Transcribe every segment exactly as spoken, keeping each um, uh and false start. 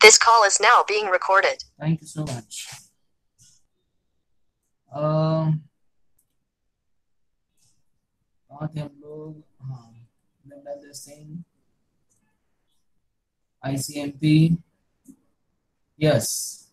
This call is now being recorded. Thank you so much. um कहाँ थे हम लोग? हाँ, this thing I C M P. Yes.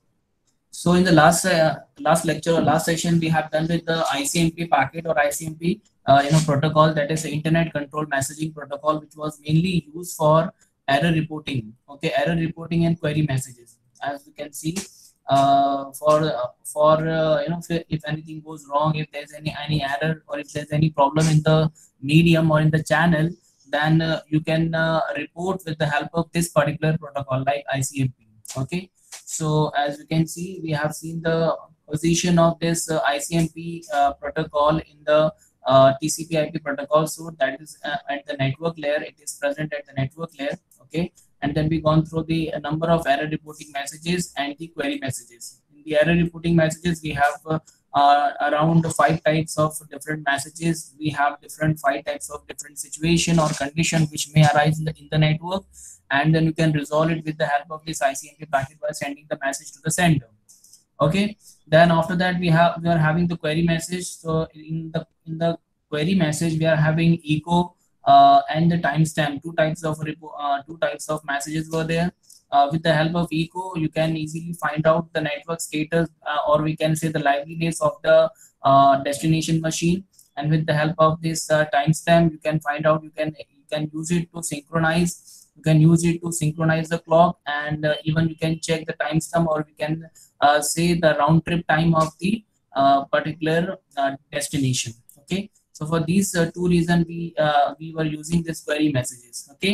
So in the last uh, last lecture or last session, we have done with the I C M P packet or I C M P, uh, you know, protocol, that is the Internet Control Messaging Protocol, which was mainly used for error reporting. Okay, error reporting and query messages. As you can see, uh, for uh, for uh, you know, if, if anything goes wrong, if there's any any error or if there's any problem in the medium or in the channel, then uh, you can uh, report with the help of this particular protocol like I C M P. Okay. So as you can see, we have seen the position of this uh, I C M P uh, protocol in the uh, T C P I P protocol. So that is uh, at the network layer. It is present at the network layer. Okay, and then we gone through the uh, number of error reporting messages and the query messages. In the error reporting messages, we have uh, uh, around five types of different messages. We have different five types of different situation or condition which may arise in the, in the network. And then you can resolve it with the help of this I C M P packet by sending the message to the sender. Okay. Then after that, we have we are having the query message. So in the in the query message, we are having echo uh, and the timestamp. Two types of uh, two types of messages were there. Uh, with the help of echo, you can easily find out the network status, uh, or we can say the liveliness of the uh, destination machine. And with the help of this uh, timestamp, you can find out. You can you can use it to synchronize. You can use it to synchronize the clock, and uh, even you can check the timestamp, or we can uh, say the round trip time of the uh, particular uh, destination. Okay, so for these uh, two reasons, we uh, we were using this query messages. Okay,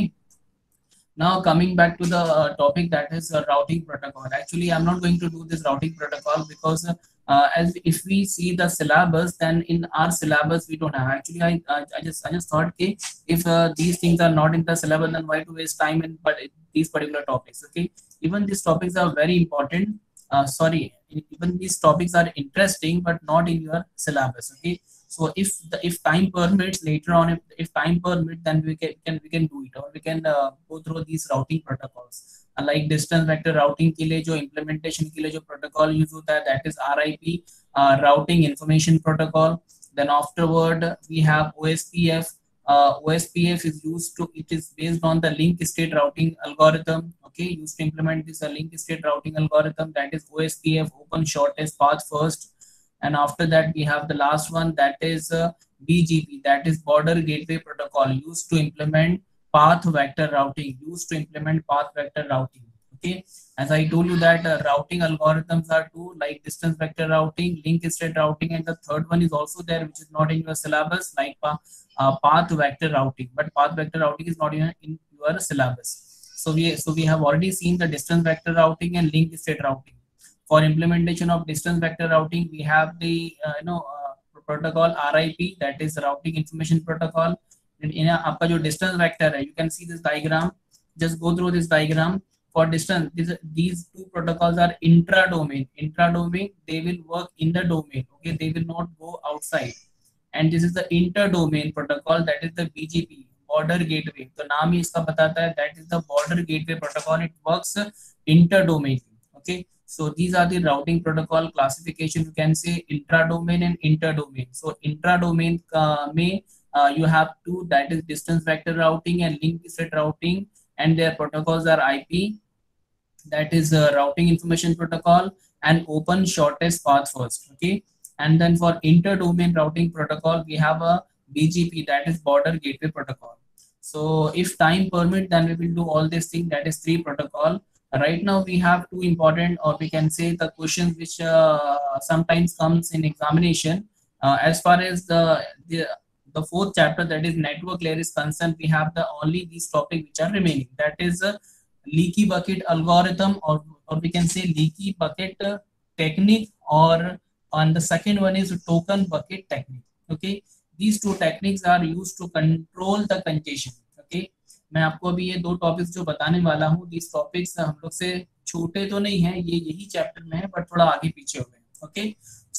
now coming back to the uh, topic, that is uh, routing protocol. Actually, I'm not going to do this routing protocol because uh, uh, as if we see the syllabus, then in our syllabus we don't have. Actually, I uh, I just I just thought, okay, if uh, these things are not in the syllabus, then why to waste time in but these particular topics? Okay, even these topics are very important. Uh, sorry, even these topics are interesting, but not in your syllabus. Okay, so if the, if time permits later on, if, if time permits, then we can, can we can do it, or we can uh, go through these routing protocols. Uh, like distance vector routing के लिए जो implementation के लिए जो protocol use होता है, that is R I P, uh, routing information protocol. Then afterward we have O S P F. Uh, O S P F is used to, it is based on the link state routing algorithm. Okay, used to implement this uh, link state routing algorithm, that is O S P F, open shortest path first. And after that, we have the last one, that is uh, B G P, that is border gateway protocol, used to implement path vector routing, used to implement path vector routing. Okay, as I told you that uh, routing algorithms are two, like distance vector routing, link state routing, and the third one is also there, which is not in your syllabus, like uh, uh, path vector routing. But path vector routing is not in, in your syllabus. So we so we have already seen the distance vector routing and link state routing. For implementation of distance vector routing, we have the uh, you know uh, protocol R I P, that is routing information protocol. And in आपका जो distance vector है, you can see this diagram. Just go through this diagram. For distance, these, these two protocols are intra-domain. Intra-domain, they will work in the domain. Okay, they will not go outside. And this is the inter-domain protocol, that is the B G P, border gateway. तो नाम ही इसका बताता है, that is the border gateway protocol. It works inter-domain. Okay. So these are the routing protocol classification. You can say intra-domain and inter-domain. So intra-domain uh, may uh, you have two, that is distance vector routing and link state routing, and their protocols are I P, that is uh, routing information protocol, and open shortest path first. Okay, and then for inter-domain routing protocol, we have a B G P, that is border gateway protocol. So if time permit, then we will do all these things, that is three protocol. Right now we have two important, or we can say the questions which uh, sometimes comes in examination. Uh, as far as the, the the fourth chapter, that is network layer, is concerned, we have the only these topics which are remaining, that is uh, leaky bucket algorithm, or or we can say leaky bucket uh, technique, or on the second one is token bucket technique. Okay, these two techniques are used to control the congestion. Okay, मैं आपको अभी ये दो topics जो बताने वाला हूँ, these topics हम लोग से छोटे तो नहीं है, ये यही चैप्टर में है, बट थोड़ा आगे पीछे हो गए. Okay,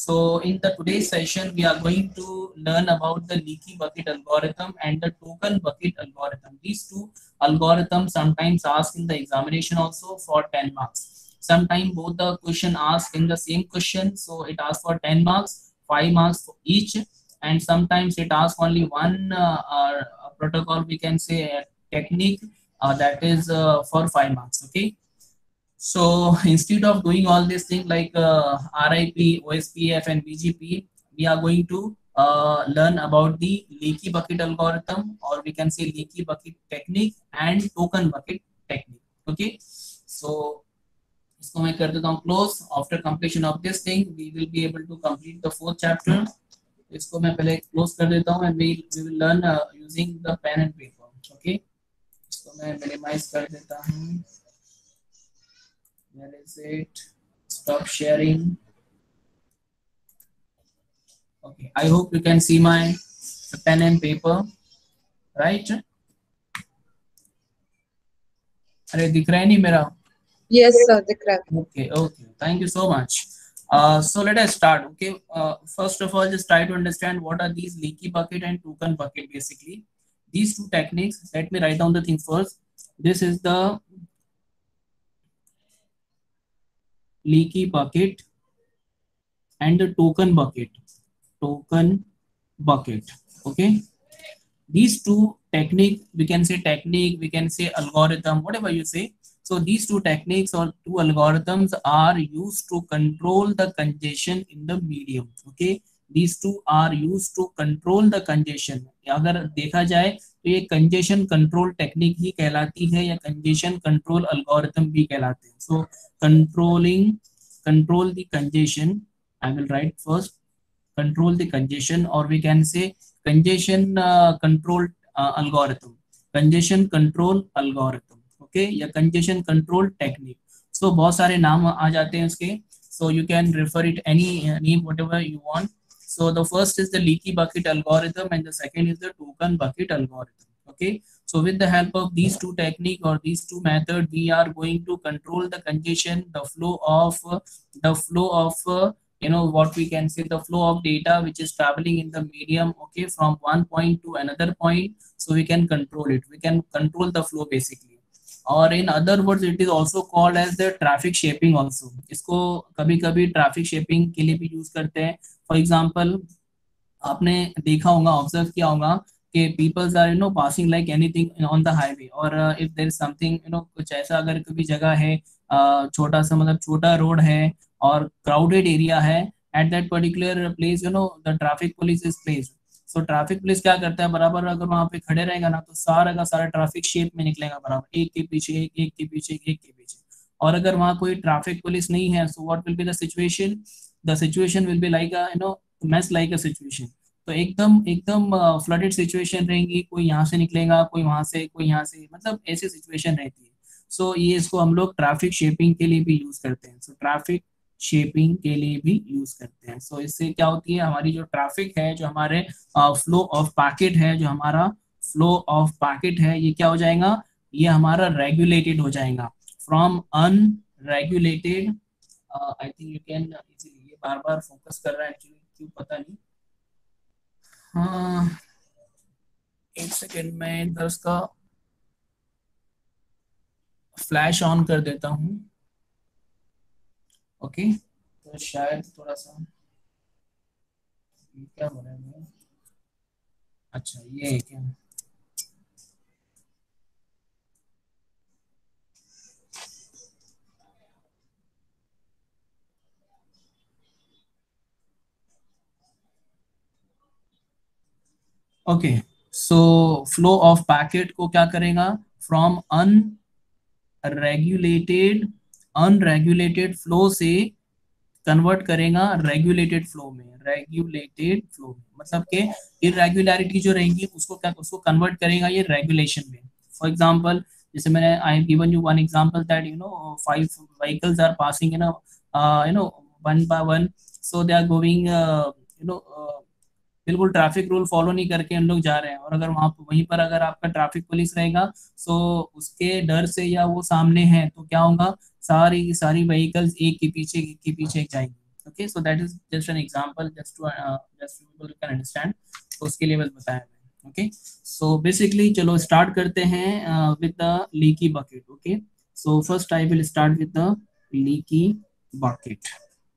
So in the today's session, we are going to learn about the leaky bucket algorithm and the token bucket algorithm. These two algorithms sometimes asked in the examination also for ten marks. Sometimes both the question asked in the same question, so it asks for ten marks, five marks for each, and sometimes it asks only one uh, uh, protocol, we can say a technique, uh, that is uh, for five marks. Okay. So instead of doing all these things like uh, R I P, O S P F, and B G P, we are going to uh, learn about the leaky bucket algorithm, or we can say leaky bucket technique and token bucket technique. Okay. So इसको मैं कर देता हूँ close. After completion of this thing we will be able to complete the fourth chapter. इसको मैं पहले close कर देता हूँ and we we will learn using the pen and paper. Okay. इसको मैं मिनिमाइज कर देता हूँ. Where is it? Stop sharing. Okay, I hope you can see my pen and paper, right? अरे दिख रहा है नहीं मेरा? Yes, sir, दिख रहा है. Okay, okay. Thank you so much. Uh, so let us start. Okay. Uh, first of all, just try to understand what are these leaky bucket and token bucket. Basically, these two techniques. Let me write down the thing first. This is the leaky bucket and the token bucket. Token bucket. Okay. These two technique, we can say technique, we can say algorithm, whatever you say. So these two techniques or two algorithms are used to control the congestion in the medium. Okay. These two are used to control the congestion. अगर देखा जाए तो ये congestion control technique ही कहलाती है या congestion control algorithm भी कहलाते हैं. So controlling, control the congestion. I will write first. Control the congestion, or we can say congestion uh, control uh, algorithm. Congestion control algorithm. Okay, या congestion control technique. So बहुत सारे नाम आ जाते हैं उसके. So you can refer it any uh, name whatever you want. So the first is the leaky bucket algorithm and the second is the token bucket algorithm. Okay. So with the help of these two technique or these two methods, we are going to control the congestion, the flow of uh, the flow of uh, you know what we can say the flow of data which is traveling in the medium. Okay, from one point to another point. So we can control it. We can control the flow basically. और in other words it is also called as the traffic shaping also. इसको कभी कभी traffic shaping के लिए भी use करते हैं. For example आपने देखा होगा, ऑब्जर्व किया होगा कि peoples are you know passing like anything on the highway, और if there is something you know कुछ ऐसा अगर कभी जगह है uh, छोटा सा मतलब छोटा रोड है और क्राउडेड एरिया है, at that particular place you know the traffic police is place. So traffic police क्या करता है, बराबर अगर वहां पे खड़े रहेगा ना तो सारा का सारा ट्रैफिक शेप में निकलेगा, बराबर एक के पीछे एक, एक के पीछे एक, एक के पीछे. और अगर वहां कोई ट्रैफिक पुलिस नहीं है, so what will be the situation, the situation will be like a you know mess like a situation. तो एकदम एकदम फ्लडेड सिचुएशन रहेंगी, कोई यहाँ से निकलेगा, कोई वहां से, कोई यहाँ से, मतलब ऐसी सिचुएशन रहती है. सो so, ये इसको हम लोग ट्रैफिक शेपिंग के लिए भी यूज करते हैं. सो ट्रैफिक शेपिंग के लिए भी यूज करते हैं. सो so, इससे क्या होती है, हमारी जो ट्रैफिक है, जो हमारे फ्लो ऑफ पैकेट है, जो हमारा फ्लो ऑफ पैकेट है, ये क्या हो जाएगा, ये हमारा रेगुलेटेड हो जाएगा from unregulated. I think you can easily, ये बार बार फोकस कर रहा है एक्चुअली, क्यों पता नहीं. हाँ एक सेकेंड में इधर उसका फ्लैश ऑन कर देता हूँ. ओके okay, तो शायद थोड़ा सा क्या हो रहा है. अच्छा ये है क्या, okay. So flow of packet को क्या करेगा, फ्रॉम अनरेगुलेटेड अनरेगुलेटेड फ्लो से कन्वर्ट करेगा रेगुलेटेड फ्लो में. रेगुलेटेड फ्लो में मतलब कि इरेगुलरिटी जो रहेंगी उसको क्या, उसको कन्वर्ट करेगा ये रेगुलेशन में. फॉर एग्जांपल जैसे मैंने I have given you one example that you know five vehicles are passing you know you know one by one. So they are going you know बिल्कुल ट्रैफिक रूल फॉलो नहीं करके हम लोग जा रहे हैं, और अगर वहां वहीं पर अगर आपका ट्रैफिक पुलिस रहेगा, सो उसके डर से या वो सामने है तो क्या होगा, सारी सारी व्हीकल्स एक के पीछे एक के पीछे जाएंगी. Okay, so that is just an example, just to just people can understand, तो उसके लिए बस बताया मैंने। ओके, सो बेसिकली चलो स्टार्ट करते हैं with the leaky bucket. Okay, so first I will start with the leaky bucket.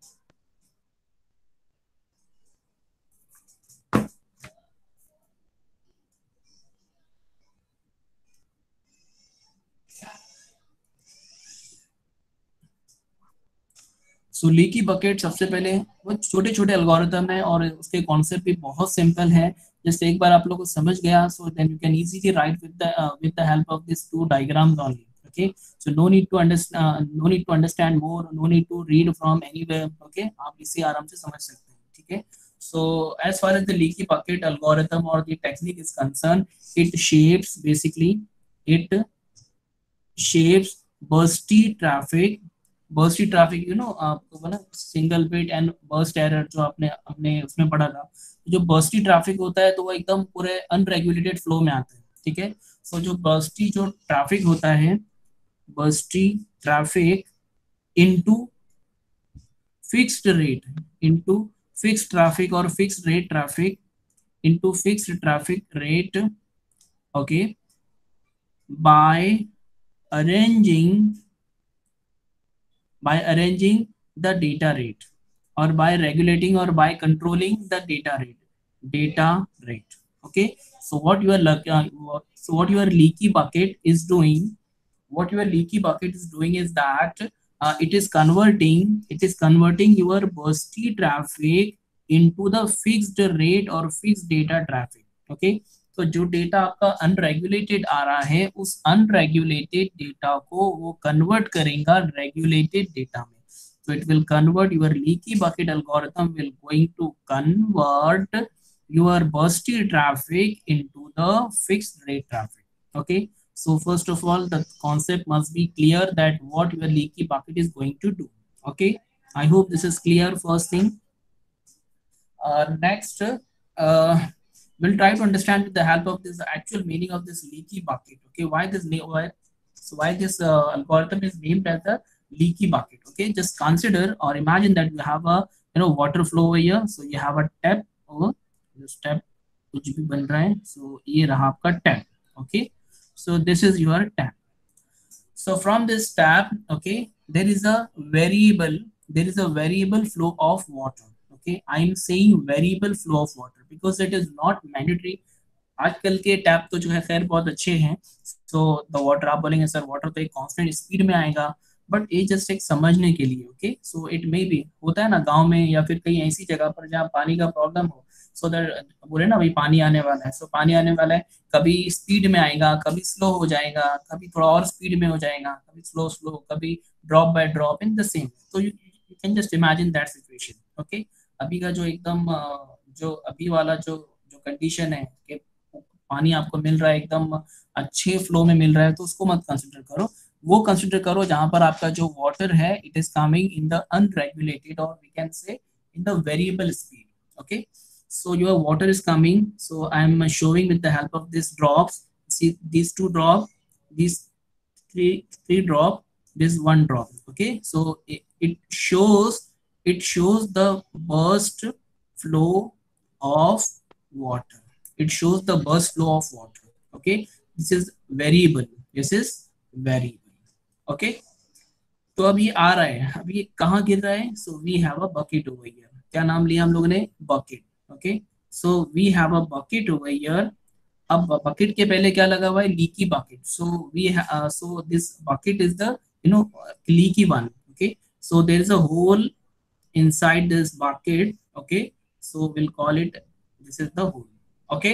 So leaky bucket सबसे पहले वो छोटे छोटे एल्गोरिथम है और उसके कॉन्सेप्ट भी बहुत सिंपल है। जैसे एक बार आप लोग को समझ गया, so then you can easily write with the with the help of this two diagrams only. Okay, so no need to understand no need to understand more, no need to read from anywhere. Okay, आप इसे आराम से समझ सकते हैं। ठीक है, so as far as the leaky bucket algorithm or the technique is concerned, it shapes basically it shapes bursty traffic bursty traffic, you know आपको बोला single bit and burst error जो आपने हमने उसमें पढ़ा था। जो बर्स्टी ट्रैफिक होता है तो वो एकदम पूरे अनरेगुलेटेड फ्लो में आता है। ठीक है, सो जो बर्स्टी जो ट्रैफिक होता है, bursty traffic into fixed rate, into fixed traffic और fixed rate traffic, into fixed traffic rate. Okay, by arranging by arranging the data rate or by regulating or by controlling the data rate data rate. Okay, so what your uh, so what your leaky bucket is doing, what your leaky bucket is doing is that uh, it is converting it is converting your bursty traffic into the fixed rate or fixed data traffic. Okay, तो जो data आपका unregulated आ रहा है उस unregulated data को वो convert करेगा regulated data में। तो it will convert your leaky bucket algorithm will going to convert your bursty traffic into the fixed rate traffic. Okay, so first of all the concept must be clear that what your leaky bucket is going to do. Okay, I hope this is clear first thing. Next we'll try to understand with the help of this actual meaning of this leaky bucket. Okay, why this why so why this uh, algorithm is named as the leaky bucket. Okay, just consider or imagine that you have a you know water flow over here. So you have a tap over this tap कुछ भी बन रहा है, so ये रहा आपका tap. Okay, so this is your tap. So from this tap, okay, there is a variable there is a variable flow of water. Okay, I am saying variable flow of water because it is not mandatory. आजकल के tap तो जो है खैर बहुत अच्छे हैं, so the water आप बोलेंगे सर वाटर तो एक कांस्टेंट स्पीड में आएगा, बट ये जस्ट एक समझने के लिए। Okay, so it may be होता है ना गांव में या फिर कहीं ऐसी जगह पर जहाँ पानी का प्रॉब्लम हो, सो दैट बोले ना भाई पानी आने वाला है, सो so, पानी आने वाला है, कभी स्पीड में आएगा, कभी स्लो हो जाएगा, कभी थोड़ा और स्पीड में हो जाएगा, कभी स्लो स्लो, कभी drop by drop in the same. तो you can just imagine that situation. Okay, अभी का जो एकदम जो अभी वाला जो जो कंडीशन है कि पानी आपको मिल रहा है एकदम अच्छे फ्लो में मिल रहा है, तो उसको मत कंसिडर करो, वो कंसिडर करो जहां पर आपका जो वाटर है it is coming in the unregulated और we can say in the variable speed. Okay, so your water is coming, so I am showing with the help of these drops. See these two drop, these three three drop, this one drop. Okay, so it, it shows it shows the burst flow of water. It shows the burst flow of water. Okay, this is variable, this is variable. Okay, तो अब ये आ रहा है, अब ये कहाँ गिर रहा है? So we have a bucket over here. क्या नाम लिया हम लोगों ने? bucket. Okay, so we have a bucket over here. अब bucket के पहले क्या लगा हुआ है? leaky bucket. So we uh, so this bucket is the you know leaky one. Okay, so there is a hole inside this bucket. Okay, so we'll call it, this is the hole. Okay.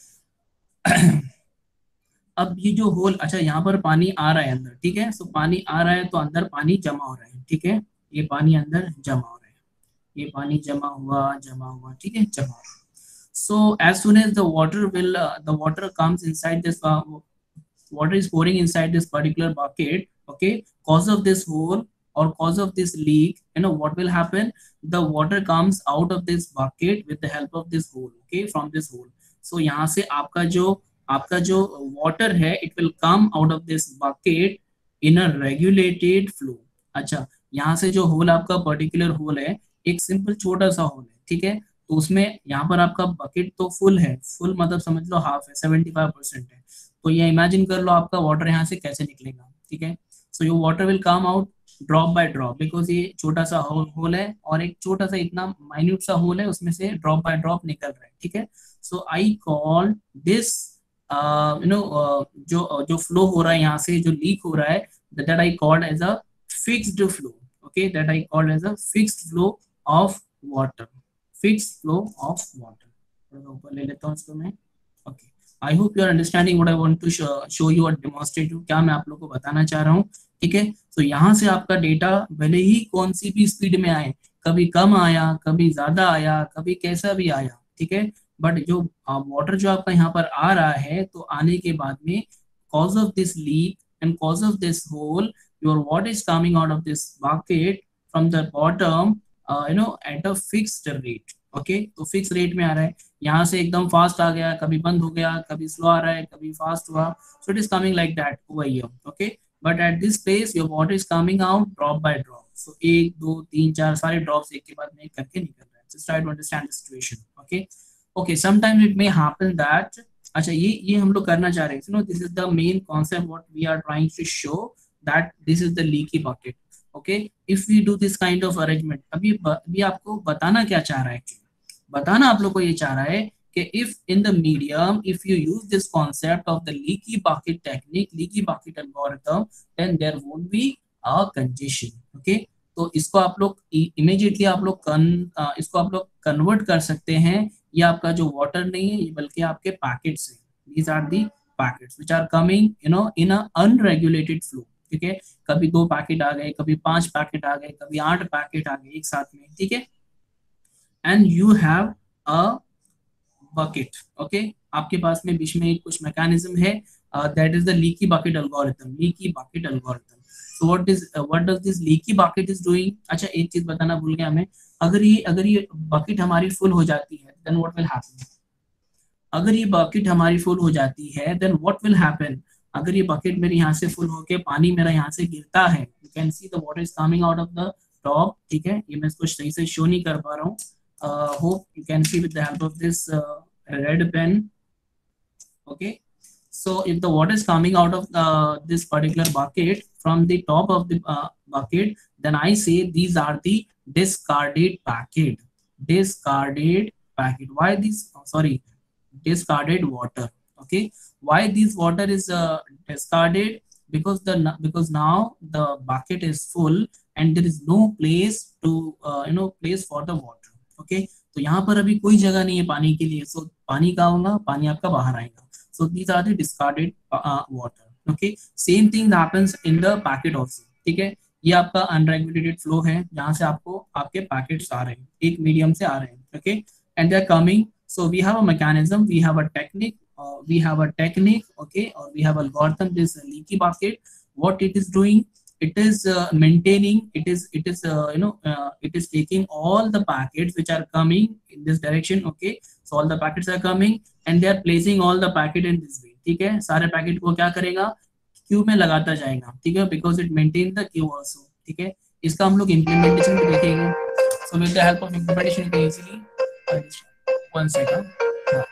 अब ये जो whole, अच्छा यहाँ पर पानी आ रहा है अंदर, ठीक है, सो पानी आ रहा है तो अंदर पानी जमा हो रहा है, ठीक है, ये पानी अंदर जमा हो रहा है, ये पानी जमा हुआ जमा हुआ ठीक है, जमा। So as soon as the water will the water comes inside this, water is pouring inside this particular bucket, okay, cause of this hole or cause of this leak, you know what will happen? The water comes out of this bucket with the help of this hole. Okay, from this hole. So यहाँ से आपका जो आपका जो water है, it will come out of this bucket in a regulated flow. अच्छा, यहाँ से जो hole आपका particular hole है, एक सिंपल छोटा सा होल है, ठीक है, तो उसमें यहाँ पर आपका बकेट तो फुल है, फुल मतलब समझ लो हाफ है, सेवेंटी फाइव परसेंट है, तो ये इमेजिन कर लो आपका वाटर यहाँ से कैसे निकलेगा, ठीक है। So your water will come out drop by drop, because ये छोटा सा होल है और एक छोटा सा इतना माइन्यूट सा होल है, उसमें से ड्रॉप बाय ड्रॉप निकल रहा है, ठीक है। So I call this you know जो जो फ्लो हो रहा है यहाँ से, जो लीक हो रहा है, that I called as a fixed flow. Okay, that I called as a fixed flow of water. Fixed flow of water. थोड़ा ऊपर ले लेता हूँ इसको मैं. Okay. I hope you are understanding what I want to show, show you or demonstrate you. क्या मैं आप लोगों को बताना चाह रहा हूँ, ठीक है। तो यहाँ से आपका डेटा भले ही कौन सी भी स्पीड में आए, कभी कम आया, कभी ज्यादा आया, कभी कैसा भी आया, ठीक है, बट जो वाटर जो आपका यहाँ पर आ रहा है, तो आने के बाद में cause of this leak and cause of this hole, your water is coming out of this bucket from the bottom, uh, you know at a fixed rate. Okay, तो फिक्स रेट में आ रहा है, यहाँ से एकदम फास्ट आ गया, कभी बंद हो गया, कभी स्लो आ रहा है, कभी फास्ट हुआ, so it is coming like that over here. Okay, but at this place your water is coming out drop by drop. So एक दो तीन चार सारे ड्रॉप्स एक के बाद में करके निकल रहा है. Just try to understand the situation. Okay, okay. Sometimes it may happen that, अच्छा ये ये हम लोग करना चाह रहे हैं, no this is the main concept what we are trying to show, that this is the leaky bucket. Okay, if we do this kind of arrangement, अभी अभी आपको बताना क्या चाह रहा है, बताना आप लोग को ये चाह रहा है कि if in the medium, if you use this concept of the leaky bucket technique, leaky bucket algorithm, then there would be a congestion. Okay, तो इसको आप लोग इमीडिएटली आप लोग इसको आप लोग कन्वर्ट कर सकते हैं. ये आपका जो वाटर नहीं है, ये बल्कि आपके पैकेट्स हैं. These are the packets which are coming, you know, in a unregulated flow. ठीक है, कभी दो पैकेट आ गए, कभी पांच पैकेट आ गए, कभी आठ पैकेट आ गए एक साथ में, ठीक है. And you have a bucket. Okay, आपके पास में बीच में एक कुछ मैकेनिज्म है, that is the leaky bucket algorithm. Leaky bucket algorithm. So what is uh, what does this leaky bucket is doing? अच्छा, एक चीज बताना भूल गया मैं. अगर ये अगर ये बकेट हमारी फुल हो जाती है, then what will happen? अगर ये बकेट हमारी फुल हो जाती है, then what will happen? अगर ये बकेट मेरे यहाँ से फुल होके पानी मेरा यहाँ से गिरता है, you can see the water is coming out of the top. ठीक है, ये मैं इसको सही से शो नहीं कर पा रहा हूँ. uh, hope you can see with the help of this uh, red pen. Okay, so if the water is coming out of uh, this particular bucket from the top of the uh, bucket, then I say these are the discarded packet. Discarded packet. Why this? Oh, sorry, discarded water. Okay, why this water is uh, discarded? Because the because now the bucket is full and there is no place to uh, you know place for the water. Okay, तो यहाँ पर अभी कोई जगह नहीं है पानी के लिए, so पानी का होगा, पानी आपका बाहर आएगा. So these are the discarded uh, water. Okay, same thing happens in the packet also. ठीक है, ये आपका unregulated flow है, जहाँ से आपको आपके पैकेट्स आ रहे हैं, एक मीडियम से आ रहे हैं. Okay, and they are coming. So we have a mechanism, we have a technique, uh, we have a technique. Okay, or we have algorithm. This leaky bucket, what it is doing, it is uh, maintaining. It is it is uh, you know uh, it is taking all the packets which are coming in this direction. Okay, so all the packets are coming and they are placing all the packet in this way. ठीक है, सारे packet को क्या करेगा, Q में लगाता जाएगा. ठीक है, because it maintain the queue also. ठीक है, इसका हम लोग इम्प्लीमेंटेशन भी देखेंगे. So with the help of implementation you can easily one second.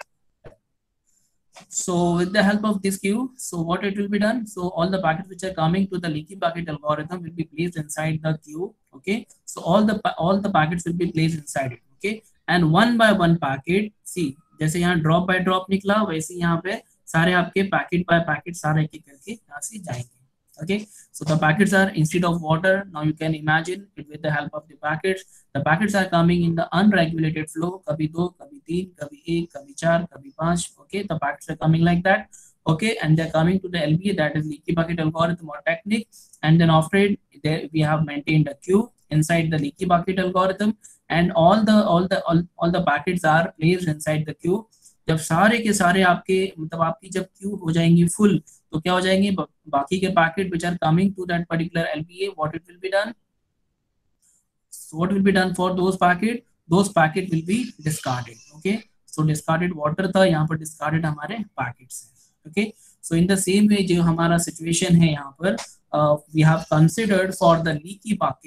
So with the help of this queue, so what it will be done, so all the packets which are coming to the leaky bucket algorithm will be placed inside the queue. Okay, so all the all the packets will be placed inside it. Okay, and one by one packet, see जैसे यहाँ drop by drop निकला, वैसे यहाँ पे सारे आपके packet bye packet सारे एक एक करके यहाँ से जाएंगे. Okay, so the packets are instead of water, now you can imagine it with the help of the packets. The packets are coming in the unregulated flow. कभी दो, कभी तीन, कभी एक, कभी चार, कभी पांच. Okay, the packets are coming like that. Okay, and they're coming to the L B A, that is leaky bucket algorithm or technique. And then after it, there we have maintained a queue inside the leaky bucket algorithm, and all the all the all, all the packets are placed inside the queue. जब सारे के सारे आपके मतलब आपकी जब Q हो जाएंगी फुल, तो क्या हो जाएंगे बाकी के packet which are coming to that particular L B A, what it will be done? So what will be done for those packet? Those packet will be discarded. Okay, so discarded water था, यहाँ पर discarded हमारे packets हैं. Okay, so in the same way जो हमारा situation है यहाँ पर, uh, we have considered for the leaky bucket,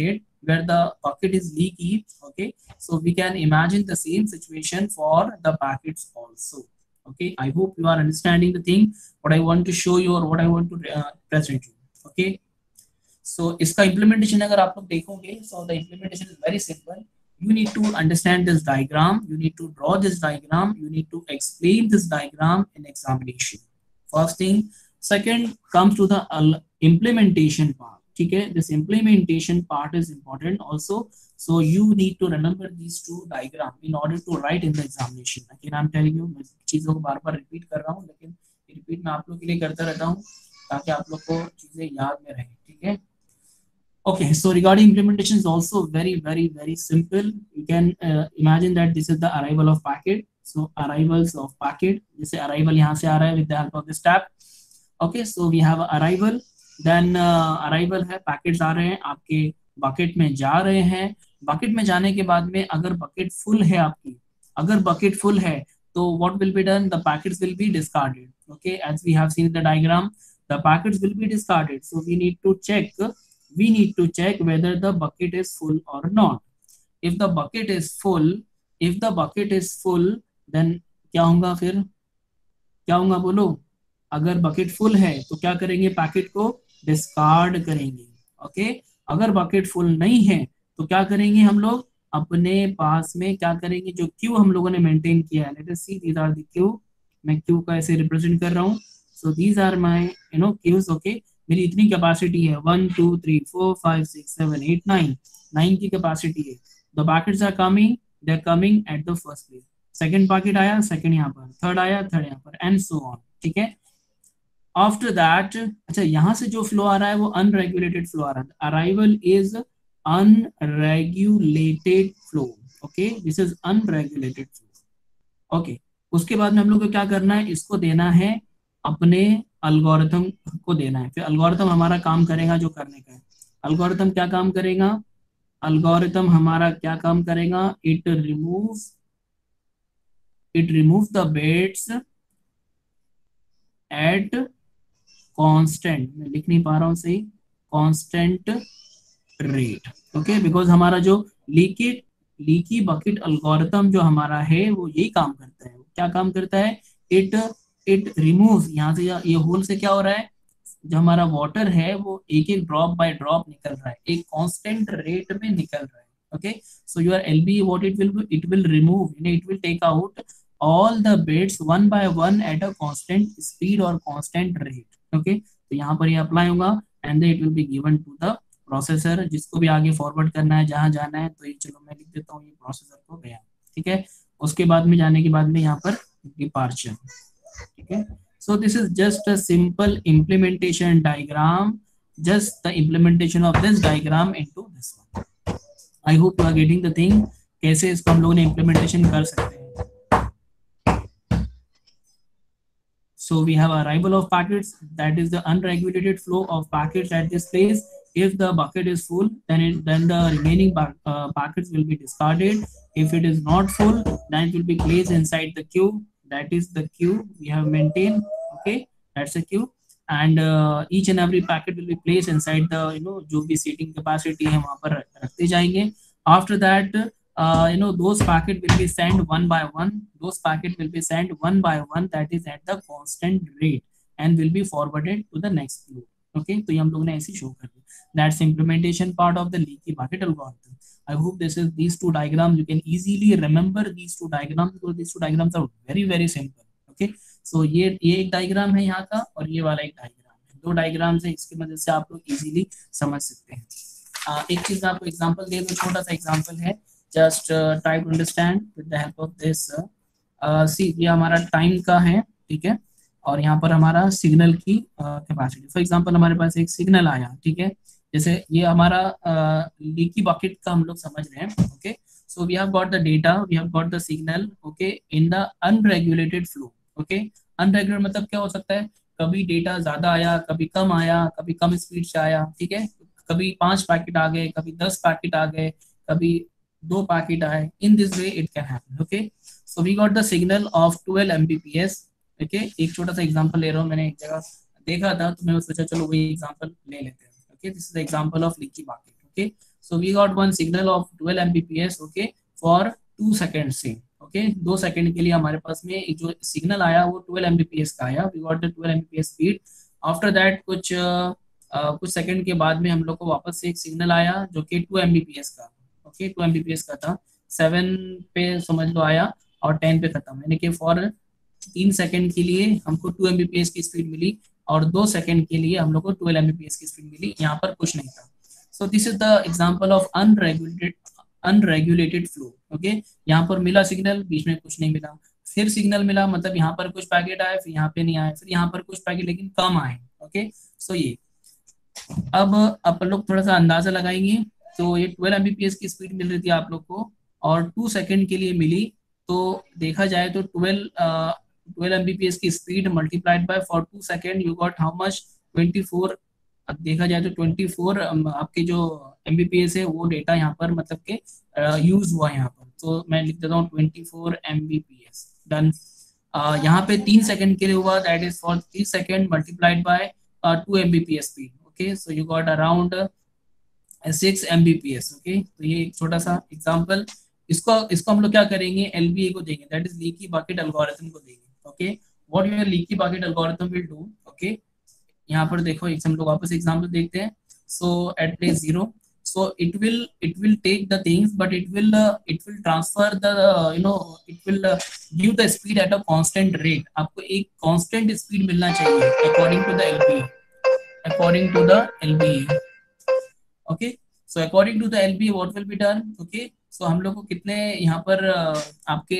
where the bucket is leaky. Okay, so we can imagine the same situation for the packets also. Okay, I hope you are understanding the thing what I want to show you or what I want to uh, present you. Okay, so इसका implementation अगर आप लोग देखोगे, so the implementation is very simple. You need to understand this diagram, you need to draw this diagram, you need to explain this diagram in examination. First thing. Second comes to the implementation part. ठीक है, this implementation part is important also. So you need to remember these two diagram in order to write in the examination. Again I'm telling you, मैं चीजों को बार बार repeat कर रहा हूँ, लेकिन repeat मैं आप लोग के लिए करता रहता हूँ ताकि आप लोग को चीजें याद में रहे. ठीक है. Okay, so regarding implementation is also very very very simple. You can uh, imagine that this is the arrival of packet. So arrivals of packet, जैसे arrival यहाँ से आ रहा है with the help of this tab. Okay, so we have arrival, then uh, arrival है, packets आ रहे हैं आपके bucket में जा रहे हैं. bucket में जाने के बाद में अगर bucket full है आपकी, अगर bucket full है तो what will be done? The packets will be discarded. Okay, as we have seen in the diagram, the packets will be discarded. So we need to check. We need to check whether the bucket is full or not. If the bucket is full, if the bucket is full, then क्या होगा फिर? क्या होगा बोलो? अगर bucket full है तो क्या करेंगे? पैकेट को डिस्कार्ड करेंगे. ओके, अगर bucket full नहीं है तो क्या करेंगे हम लोग? अपने पास में क्या करेंगे? जो क्यू हम लोगों ने मेंटेन किया है, let us see these are the queue. मैं क्यू का ऐसे रिप्रेजेंट कर रहा हूँ. So these are my you know queues. Okay, मेरी इतनी कैपेसिटी है, one two three four five six seven eight nine, nine की कैपेसिटी है. The packets are coming, they are coming at the first place. Second packet आया, second यहाँ पर, third आया, third यहाँ पर, एंड सो ऑन. ठीक है. आफ्टर दैट, अच्छा यहाँ से जो फ्लो आ रहा है वो अनरेगुलेटेड फ्लो आ रहा है. Arrival is unregulated flow. Okay, this is unregulated flow. Okay, उसके बाद में हम लोग को क्या करना है? इसको देना है अपने अल्गोरिथम को देना है. फिर अल्गोरिथम हमारा काम करेगा जो करने का है. अल्गोरिथम क्या काम करेगा? अल्गोरिथम हमारा क्या काम करेगा? It remove it remove the bits at constant, मैं लिख नहीं पा रहा हूँ सही, कांस्टेंट रेट. ओके, बिकॉज हमारा जो लीकी लीकी बकेट अल्गोरिथम जो हमारा है वो यही काम करता है. क्या काम करता है? इट इट रिमूव, यहाँ से ये होल से क्या हो रहा है? जो हमारा वाटर है वो एक एक ड्रॉप बाय ड्रॉप निकल रहा है, एक कांस्टेंट रेट में निकल रहा है. Okay, so your LB what it will it will remove, it will take out all the bits one by one at a constant speed और कांस्टेंट रेट. ओके, तो यहाँ पर ये अप्लाई होगा and it will be given to the processor, जिसको भी आगे forward करना है, जहां जाना है. तो ये चलो मैं लिख देता हूँ, ये प्रोसेसर को गया. ठीक है. उसके बाद में जाने के बाद में यहाँ पर डिपार्चर. ठीक है. So this is just a simple implementation diagram, just the implementation of this diagram into this one. I hope you are getting the thing. कैसे इसको हम लोगों ने implementation कर सकते हैं. So we have arrival of packets, that is the unregulated flow of packets at this place. If the bucket is full, then it then the remaining uh, packets will be discarded. If it is not full, then it will be placed inside the queue. That is the queue we have maintained. Okay, that's a queue, and uh, each and every packet will be placed inside the you know जो भी seating capacity है वहाँ पर रखते जाएंगे. After that, uh, you know those packet will be sent one by one. Those packet will be sent one by one. That is at the constant rate and will be forwarded to the next queue. Okay, तो ये हम लोगों ने ऐसे show कर दिया. That's implementation part of the leaky bucket algorithm. I hope this is these two diagrams. You can easily remember these two diagrams because these two diagrams are very very simple. Okay, so ये ये एक diagram है यहाँ का और ये वाला एक डायग्राम है. दो डायग्राम्स है, इसकी मदद से आप लोग इजीली समझ सकते हैं. uh, एक चीज मैं आपको एग्जांपल दे दूं, छोटा सा एग्जांपल है. Just try to understand with the help of this. See ये हमारा टाइम का है. ठीक है, और यहाँ पर हमारा सिग्नल की कैपेसिटी. फॉर एग्जांपल हमारे पास एक सिग्नल आया. ठीक है, जैसे ये हमारा लीकी uh, बकेट का हम लोग समझ रहे हैं. Okay, so we have got the data, we have got the signal. Okay, in the unregulated flow. Okay, unregular मतलब क्या हो सकता है? कभी डेटा ज्यादा आया, कभी कम आया, कभी कम स्पीड से आया. ठीक है, कभी पांच पैकेट आ गए, कभी दस पैकेट आ गए, कभी दो पैकेट आए. In this way it can happen. Okay, so we got the signal of twelve Mbps. Okay, एक छोटा सा एग्जांपल ले रहा हूँ, मैंने एक जगह देखा था तो मैं सोचा चलो वही एग्जांपल ले लेते हैं. Okay, this is the example of leaky bucket. Okay, So we got one signal of twelve M B P S, okay, for two seconds से, okay, दो सेकंड के लिए हमारे पास में एक जो सिग्नल आया वो twelve M B P S का आया. We got the twelve M B P S speed. After that कुछ uh, uh, कुछ सेकंड के बाद में हम लोग को वापस से एक सिग्नल आया जो कि two M B P S का, okay, two M B P S का था. सेवन पे समझ लो आया और टेन पे खत्म, यानी कि फॉर तीन सेकंड के लिए हमको two M B P S की स्पीड मिली और दो सेकंड के लिए हम लोग को twelve M B P S की स्पीड मिली. यहाँ पर कुछ नहीं था. So this is the example of unregulated unregulated flow. Okay, यहाँ पर मिला सिग्नल, बीच में कुछ नहीं मिला, फिर सिग्नल मिला, मतलब यहाँ पर कुछ पैकेट आए, फिर यहाँ पे नहीं आए, फिर यहाँ पर कुछ पैकेट लेकिन कम आए. ओके, सो ये अब आप लोग थोड़ा सा अंदाजा लगाएंगे. तो ये twelve M B P S की स्पीड मिल रही थी आप लोग को और टू सेकंड के लिए मिली. तो देखा जाए तो twelve twelve M B P S की speed multiplied by for two second you got how much, twenty four. अब देखा जाए तो ट्वेंटी फोर आपके जो एम बी पी एस है वो डेटा यहाँ पर मतलब के यूज हुआ यहाँ पर. तो मैं लिख देता हूँ twenty four M B P S. Done. यहाँ पे तीन सेकंड के लिए हुआ, that is for three second multiplied by two M B P S speed. Okay, so you got around six M B P S. Okay, तो ये एक छोटा सा एग्जाम्पल. इसको इसको हम लोग क्या करेंगे, एल बी ए को देंगे, that is leaky bucket algorithm को देंगे. ओके, what your leaky bucket algorithm will do. Okay, यहाँ पर देखो एक हम लोग वापस एग्जांपल देखते हैं. So at place zero, so it will it will take the things but it will it will transfer the you know it will give the speed at a constant rate. आपको एक constant speed मिलना चाहिए according to the L B A, according to the L B A. Okay, so according to the L B A what will be done. Okay, so हम लोग को कितने यहाँ पर आपके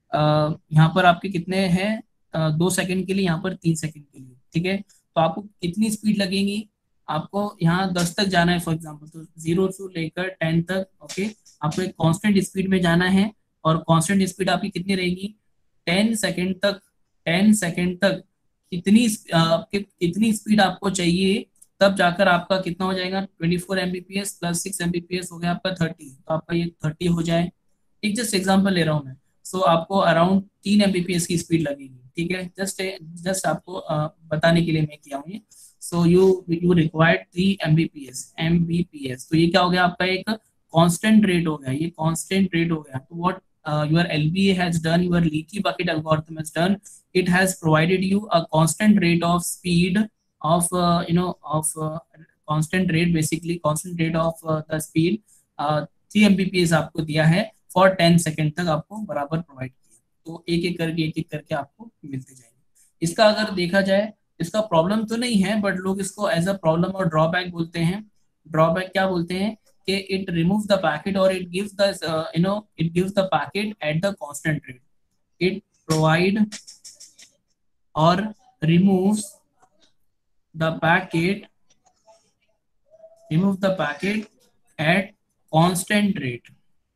यहाँ पर आपके कितने हैं, दो सेकंड के लिए, यहाँ पर तीन सेकंड के लिए. ठीक है, तो आपको कितनी स्पीड लगेगी, आपको यहाँ दस तक जाना है फॉर एग्जांपल, तो जीरो से लेकर टेन तक. ओके, आपको एक कांस्टेंट स्पीड में जाना है और कांस्टेंट स्पीड आपकी कितनी रहेगी, टेन सेकंड तक. टेन सेकंड तक कितनी आपके कितनी स्पीड आपको चाहिए, तब जाकर आपका कितना हो जाएगा, twenty four M B P S plus six M B P S हो गया आपका थर्टी. तो आपका ये थर्टी हो जाए. एक जस्ट एग्जांपल ले रहा हूँ मैं. सो so, आपको अराउंड तीन एम बी पी एस की स्पीड लगेगी. ठीक है, जस्ट जस्ट आपको uh, बताने के लिए मैं किया हूँ ये. So you you required three M B P S M B P S. तो ये क्या हो गया आपका, एक कांस्टेंट रेट हो गया, ये कांस्टेंट रेट हो गया. तो what your L B A has done, your leaky bucket algorithm has done, it has provided you a constant rate of speed of uh, you know of uh, constant rate, basically constant rate of uh, the speed uh, three M B P S आपको दिया है for ten second तक आपको बराबर provide किया. तो एक एक करके एक एक करके आपको मिलते जाएंगे. इसका अगर देखा जाए, इसका प्रॉब्लम तो नहीं है बट लोग इसको एज अ प्रॉब्लम और ड्रॉबैक बोलते हैं. ड्रॉबैक क्या बोलते हैं कि इट रिमूव द पैकेट और it gives the you know it gives the packet at the constant rate. It provide और removes the packet remove the packet at constant rate.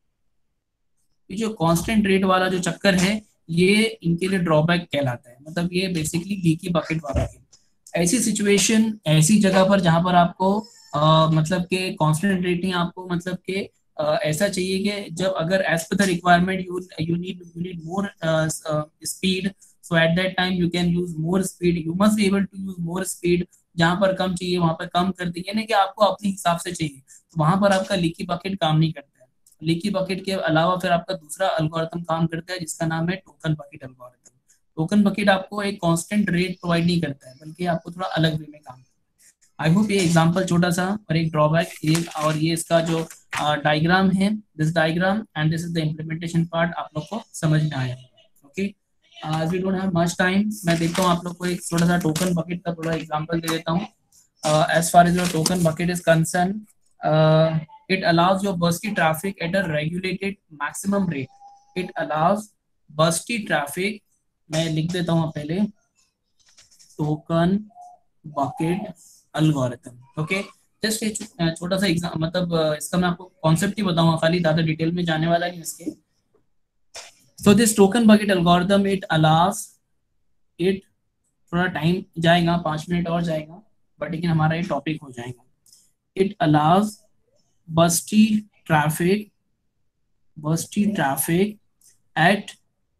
ये जो कांस्टेंट रेट वाला जो चक्कर है ये इनके लिए ड्रॉबैक कहलाता है. मतलब ये बेसिकली लीकी बकेट वाला है. ऐसी सिचुएशन, ऐसी जगह पर जहां पर आपको आ, मतलब के कांस्टेंट रेट नहीं, आपको मतलब के आ, ऐसा चाहिए कि जब अगर as per the requirement you you need you need more speed, so at that time you can use more speed, you must be able to use more speed. जहां पर कम चाहिए वहां पर कम कर देंगे, यानी कि आपको अपने हिसाब से चाहिए, तो वहां पर आपका लीकी बकेट काम नहीं करता है. लीकी बकेट के अलावा फिर आपका दूसरा एल्गोरिथम काम करता है जिसका नाम है token bucket algorithm. Token bucket आपको एक कांस्टेंट रेट प्रोवाइड नहीं करता है बल्कि आपको थोड़ा अलग वे में काम करता है. आई होप ये एग्जांपल छोटा सा और एक ड्रॉबैक ये और ये इसका जो डायग्राम है, this diagram and this is the implementation part, आप लोग को समझ में आया. Okay, as we don't have much time, मैं देखता हूँ आप लोग को एक थोड़ा सा टोकन बकेट का थोड़ा एग्जांपल दे देता हूँ. as far as your token bucket is concerned, uh, it allows your bursty traffic at a regulated maximum rate. It allows bursty traffic, मैं लिख देता हूँ पहले, token bucket algorithm. Okay, just छोटा सा एग्जाम, मतलब इसका मैं आपको कॉन्सेप्ट ही बताऊंगा, खाली ज्यादा डिटेल में जाने वाला नहीं इसके. So this token bucket algorithm, it allows it, थोड़ा टाइम जाएगा, पांच मिनट और जाएगा बट लेकिन हमारा ये टॉपिक हो जाएगा. It allows bursty traffic, bursty traffic at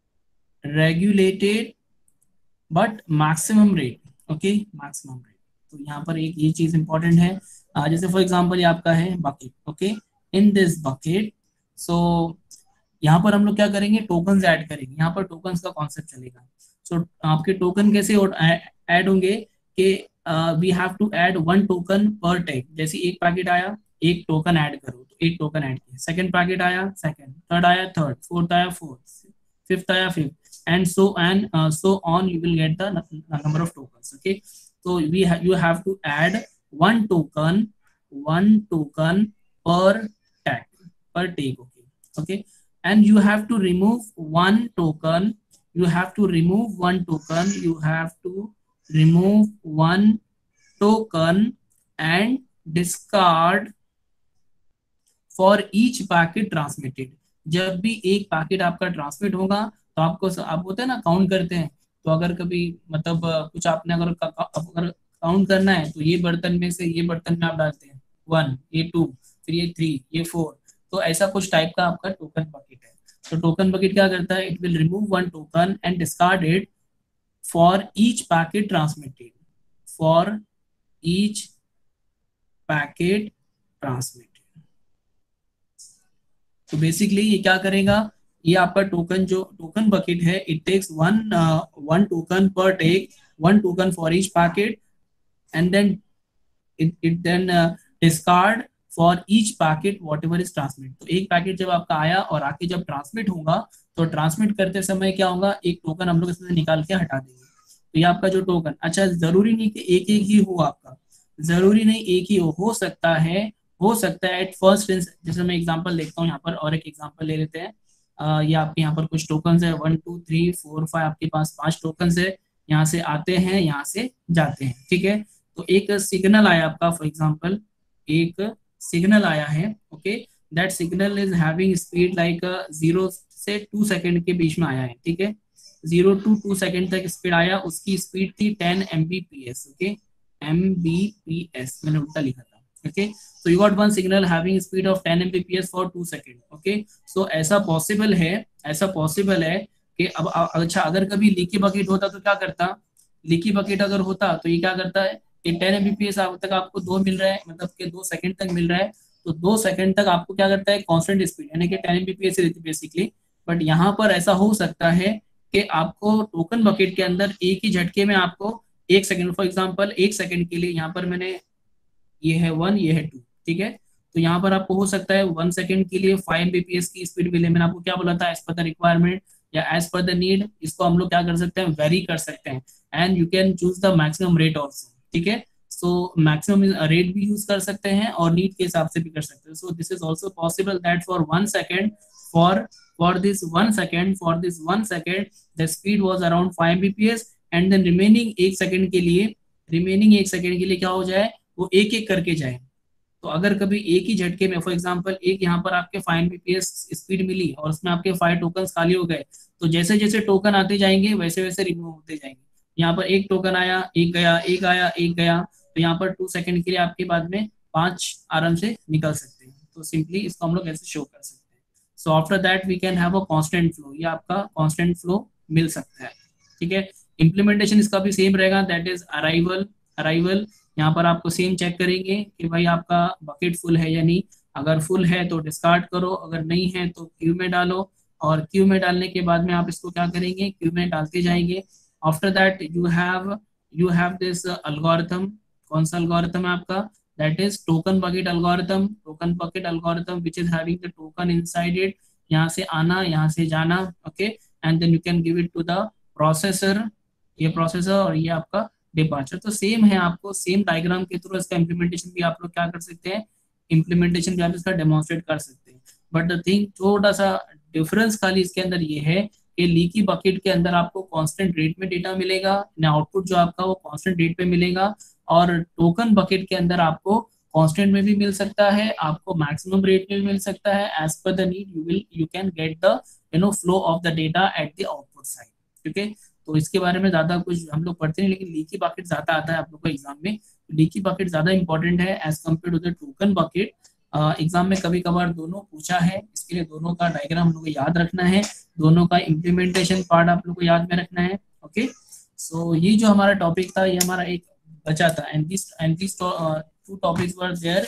regulated but maximum rate. Okay, maximum rate. तो यहाँ पर एक ये चीज इंपॉर्टेंट है. जैसे फॉर एग्जांपल ये आपका है bucket. Okay, in this bucket. So यहाँ पर हम लोग क्या करेंगे, टोकन्स ऐड करेंगे, यहाँ पर टोकन्स का कॉन्सेप्ट चलेगा। सो so, आपके टोकन कैसे ऐड होंगे कि we have to add one token per tag. जैसे एक पैकेट आया, एक टोकन ऐड करो, तो एक टोकन ऐड किया, सेकंड पैकेट आया सेकंड, थर्ड आया थर्ड, फोर्थ आया फोर्थ, फिफ्थ आया fifth, and so and so on you will get the number of tokens. Okay, so we ha- you have to add one token one token per tag per tag. Okay, okay, and you have to remove one token you have to remove one token you have to remove one token and discard for each packet transmitted। जब भी एक packet आपका transmit होगा तो आपको, आप होते हैं ना काउंट करते हैं, तो अगर कभी मतलब अ, कुछ आपने अगर अगर काउंट करना है तो ये बर्तन में से ये बर्तन में आप डालते हैं वन, ये टू, फिर ये थ्री, ये फोर, तो ऐसा कुछ टाइप का आपका टोकन बकेट है। तो टोकन बकेट क्या करता है, it will remove one token and discard it for each packet transmitted for each packet transmitted. तो बेसिकली ये क्या करेगा, ये आपका टोकन जो टोकन बकेट है, it takes one one token per take, one token for each packet, and then it it then discard for each packet whatever is transmit. तो एक पैकेट जब आपका आया और आके जब ट्रांसमिट होगा तो ट्रांसमिट करते समय क्या होगा, एक टोकन हम लोग इसमें निकाल के हटा देंगे। तो ये आपका जो टोकन, अच्छा जरूरी नहीं कि एक एक ही हो, आपका जरूरी नहीं एक ही हो, हो सकता है हो सकता है एट फर्स्ट, जैसे मैं एग्जांपल देखता हूँ यहाँ पर, और एक एग्जांपल ले लेते हैं। आ, ये आपके यहाँ पर कुछ टोकन्स है, one two three four five, आपके पास पांच टोकन्स है, यहाँ से आते हैं यहाँ से जाते हैं, ठीक है। तो एक सिग्नल आया आपका, फॉर एग्जांपल एक सिग्नल आया है, okay, that signal is having speed like zero से टू सेकेंड के बीच में आया है, ठीक है, जीरो टू टू सेकेंड तक स्पीड आया, उसकी स्पीड थी ten M B P S, okay, M B P S मैंने उल्टा लिखा था, okay, so you got one signal having speed of ten M B P S for two seconds, okay, so ऐसा possible है ऐसा possible है कि अब अच्छा अगर कभी लीकी बकेट होता तो क्या करता, लीकी बकेट अगर होता तो ये क्या करता है कि ten M B P S तक आपको दो मिल रहा है, मतलब कि दो सेकंड तक मिल रहा है, तो दो सेकंड तक आपको क्या करता है, कांस्टेंट स्पीड यानी कि ten M B P S रहती है बेसिकली। बट यहाँ पर ऐसा हो सकता है कि आपको टोकन बकेट के अंदर एक ही झटके में आपको एक सेकंड, फॉर एग्जांपल एक सेकंड के लिए, यहाँ पर मैंने ये है वन, ये है टू, ठीक है, तो यहाँ पर आपको हो सकता है वन सेकंड के लिए फाइव एमबीपीएस की स्पीड मिले। मैंने आपको क्या बोला था, एज पर द रिक्वायरमेंट या एज पर द नीड, इसको हम लोग क्या कर सकते हैं, वेरी कर सकते हैं, and you can choose the maximum rate also, ठीक है। सो मैक्सिमम रेट भी यूज कर सकते हैं और नीड के हिसाब से भी कर सकते हैं। So this is also possible that for one second for for this one second for this one second the speed was around five Mbps, and then remaining एक सेकेंड के लिए रिमेनिंग एक सेकेंड के लिए क्या हो जाए, वो एक एक करके जाए। तो अगर कभी एक ही झटके में, फॉर एग्जांपल एक यहाँ पर आपके फाइव एमबीपीएस स्पीड मिली और उसमें आपके फाइव टोकन खाली हो गए, तो जैसे जैसे टोकन आते जाएंगे वैसे वैसे रिमूव होते जाएंगे। यहाँ पर एक टोकन आया, एक गया, एक आया, एक गया, तो यहाँ पर टू सेकंड के लिए आपके बाद में पांच आराम से निकल सकते हैं। तो सिंपली इसको हम लोग ऐसे शो कर सकते हैं। So after that we can have a constant flow, ये आपका कांस्टेंट फ्लो मिल सकता है, ठीक है। इम्प्लीमेंटेशन इसका भी सेम रहेगा, दैट इज अराइवल अराइवल यहाँ पर आपको सेम चेक करेंगे कि भाई आपका बकेट फुल है या नहीं, अगर फुल है तो डिस्कार्ड करो, अगर नहीं है तो क्यू में डालो, और क्यू में डालने के बाद में आप इसको क्या करेंगे, क्यू में डालते जाएंगे। After that you have you have this algorithm, कौन सा एल्गोरिथम है आपका, that is token bucket algorithm, token bucket algorithm which is having the token inside it, यहाँ से आना यहाँ से जाना, okay, and then you can give it to the processor, ये प्रोसेसर और ये आपका डिपार्चर। तो सेम है, आपको सेम डायग्राम के थ्रू इसका इम्प्लीमेंटेशन भी आप लोग क्या कर सकते हैं, इम्प्लीमेंटेशन भी आप इसका डेमोन्स्ट्रेट कर सकते हैं। बट द थिंग, थोड़ा सा डिफरेंस खाली इसके अंदर ये है कि लीकी बकेट के अंदर आपको कांस्टेंट रेट में डेटा मिलेगा, आउटपुट जो आपका वो कांस्टेंट रेट पे मिलेगा, और टोकन बकेट के अंदर आपको कांस्टेंट में भी मिल सकता है, आपको मैक्सिमम रेट में भी मिल सकता है, as per the need you will you can get the you know flow of the data at the output side, ठीक है। तो इसके बारे में ज्यादा कुछ हम लोग पढ़ते नहीं, लेकिन लीकी बकेट ज्यादा आता है आप लोग को एग्जाम में। लीकी बकेट ज्यादा इंपॉर्टेंट है as compare to the token bucket. Exam में कभी कभार दोनों पूछा है, इसके लिए दोनों का डायग्राम हम लोग को याद रखना है, दोनों का इम्प्लीमेंटेशन पार्ट आप लोग को याद में रखना है, ओके। सो ये जो हमारा टॉपिक था ये हमारा एक बचा था, and this and this two topics were there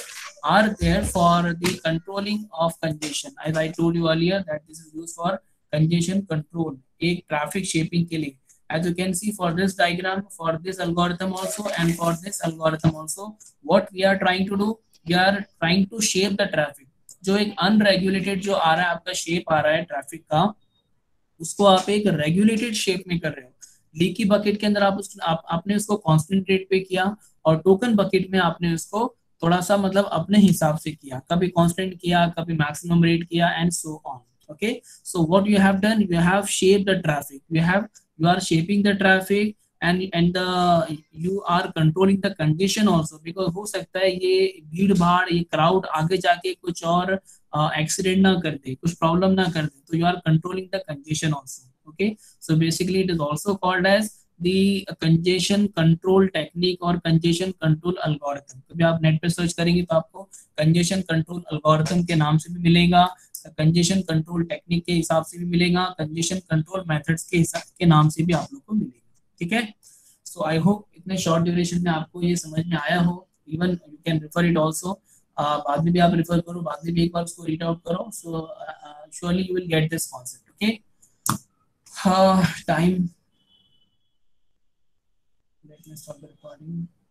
are there for the controlling of congestion. As I told you earlier that this is used for congestion control, एक traffic shaping के लिए. As you can see for this diagram, for this algorithm also and for this algorithm also, what we are trying to do, we are trying to shape the traffic. जो एक unregulated जो आ रहा है आपका shape आ रहा है traffic का, उसको आप एक regulated shape में कर रहे हो. लीकी बकेट के अंदर आप उस आप, आपने उसको कांस्टेंट रेट पे किया और टोकन बकेट में आपने उसको थोड़ा सा मतलब अपने हिसाब से किया, कभी कांस्टेंट किया, कभी मैक्सिमम रेट किया and so on. Okay, so what you have done, you have shaped the traffic, you have you are shaping the traffic and and the you are controlling the congestion also, because हो सकता है ये भीड़ भाड़, ये crowd आगे जाके कुछ और एक्सीडेंट uh, ना कर दे, कुछ प्रॉब्लम ना कर दे, तो you are controlling the congestion also. Okay, so basically it is also called as the congestion control technique or congestion control algorithm. कभी आप नेट पे सर्च करेंगे तो आपको congestion control algorithm के नाम से भी मिलेगा, congestion control technique के हिसाब से भी मिलेगा, congestion control methods के हिसाब के नाम से भी आप लोग को मिलेगा. ठीक है, so I hope इतने short duration में आपको ये समझ में आया हो. Even you can refer it also. uh, बाद में भी आप refer करो, बाद में भी एक बार उसको read out करो. So uh, uh, surely you will get this concept. Okay. Uh, time. Let me stop the recording.